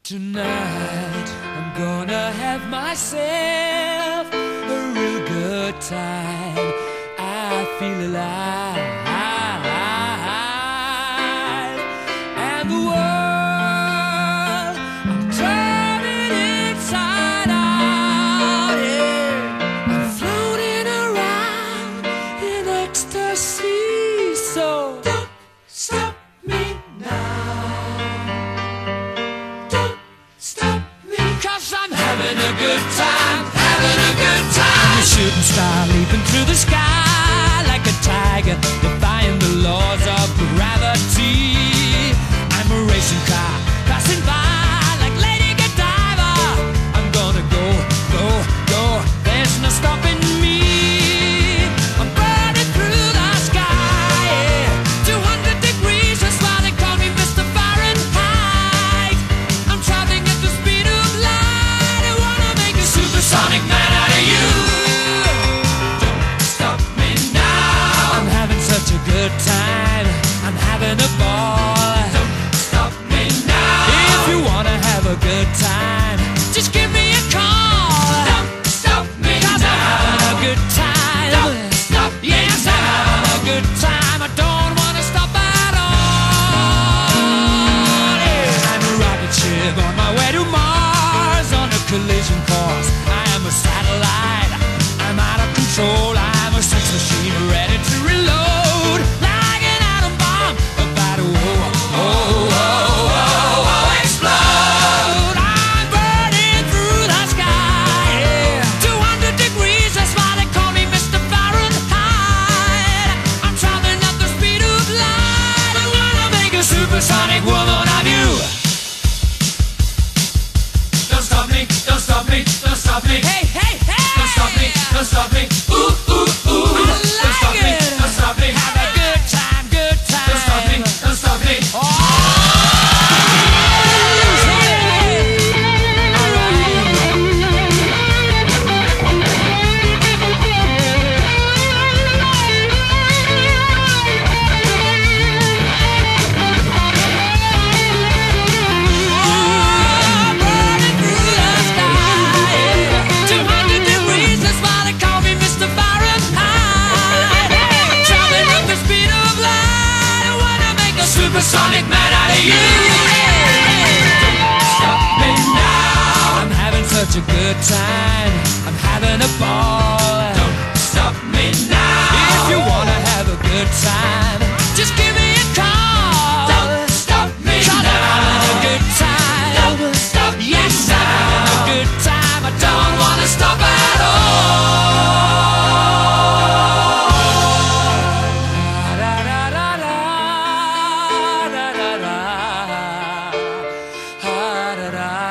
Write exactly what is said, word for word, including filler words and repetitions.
Tonight I'm gonna have myself a real good time. I feel alive, and the world I'm turning inside out. Yeah, I'm floating around in ecstasy. So don't stop me now. I'm having a good time, having a good time. I'm a shooting star leaping through the sky like a tiger, defying the laws of gravity. I'm a racing car passing by like Lady Godiva. I'm gonna go, go, go. There's no stopping me. I'm burning through the sky, yeah. two hundred degrees, that's why they call me Mister Fahrenheit. I'm traveling at the speed of light. Supersonic man out of you. Don't stop me now. I'm having such a good time. I'm having a ball. Don't stop me now. If you wanna have a good time, just give me a call. Don't stop me now. I'm having a good time. Don't stop me now. Yes, I'm having a good time. I don't wanna stop at all. Yeah. I'm a rocket ship on my way to Mars on a collision course. I'm a satellite, I'm out of control. I'm a sex machine ready to reload, like an atom bomb about to oh, oh, oh, oh, oh, explode. I'm burning through the sky, yeah. two hundred degrees, that's why they call me Mister Fahrenheit. I'm traveling at the speed of light. I wanna make a supersonic woman of you. Don't stop me, don't stop me, don't stop me. Hey, hey, hey! Don't stop me, don't stop me. Ooh, ooh, ooh. I like don't stop it. me, don't stop me. Have a good time, good time. Don't stop me, don't stop me. Oh! Supersonic man out of you. Don't stop me now. I'm having such a good time. I'm having a ball. Don't stop me now. If you wanna have a good time, just give me a call. Don't stop me now. I'm having a good time. Don't stop me yes, now. I'm having a good time. I don't wanna stop at all. Da da